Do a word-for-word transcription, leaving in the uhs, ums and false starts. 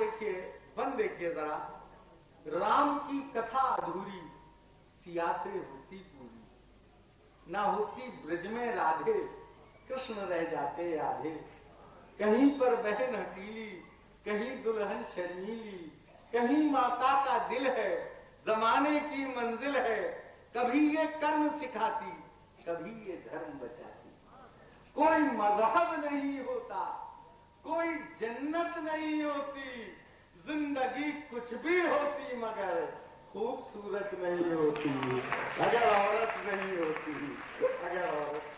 देखिए, बन देखिए जरा, राम की कथा अधूरी सिया से होती पूरी, ना होती ब्रज में राधे कृष्ण रह जाते आधे। कहीं पर बहन हटीली, कहीं दुल्हन शर्मीली, कहीं माता का दिल है, जमाने की मंजिल है, कभी ये कर्म सिखाती, कभी ये धर्म बचाती। कोई मजहब नहीं होता, कोई जन्नत नहीं होती, जिंदगी कुछ भी होती मगर खूबसूरत नहीं होती, अगर औरत नहीं होती, अगर औरत